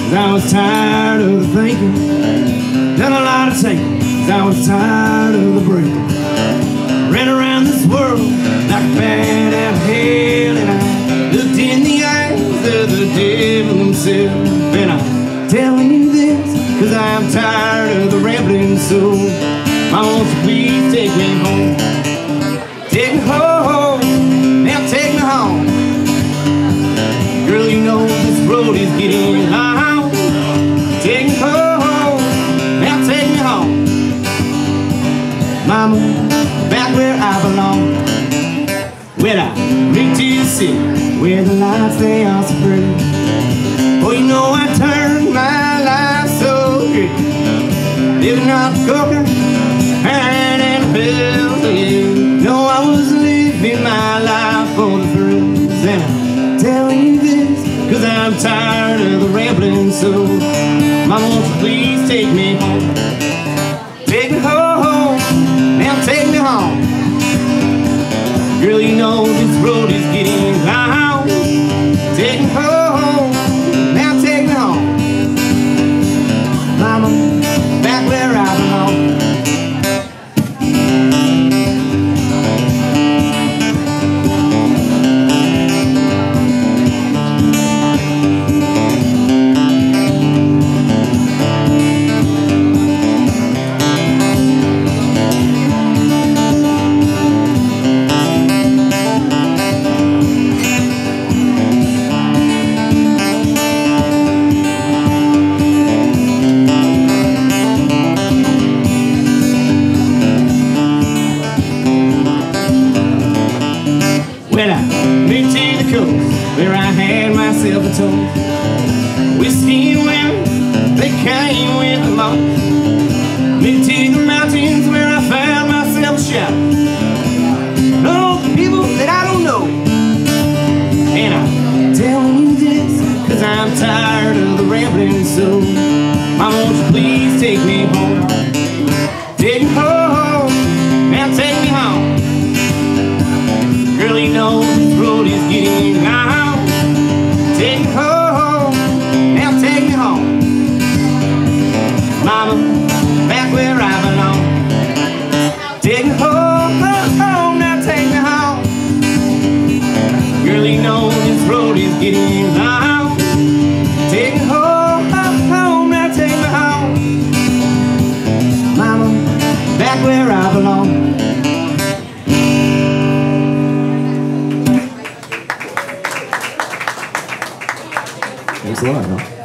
'cause I was tired of the thinking, done a lot of taking, 'cause I was tired of the breaking. Ran around this world like a bat out of hell, and I looked in the eyes of the devil himself. And I'm telling you this 'cause I'm tired of the rambling soul. Mama, won't you please take me home? Take me home, now take me home. Girl, you know this road is getting long. Take me home, now take me home. Mama, back where I belong. Well, I moved to the city where the lights, they are so pretty. Oh, you know I turned my life so good, living off coca and pills. You know I was living my life for the thrills. And I'm telling you this 'cause I'm tired of the rambling soul. Mama, won't you please take me home? Take me home, now take me home. Girl, you know this road is getting long. Take me home, now take me home. Mama, back where I belong. Well, I moved to the coast where I had myself a toast. Whiskey and women, they came with the most. Moved to the mountains where I found myself a shop. No people that I don't know. And I'm telling you this 'cause I'm tired of the rambling soul. Mama, won't you please take me home? Take me home, now take me home. Girl, you know this road is getting long. Take me home, now take me home. Mama, back where I belong. Take me home, now take me home. Girl, you know this road is getting long. Take me home, now take me home. Mama, back where I belong. Thanks a lot, huh?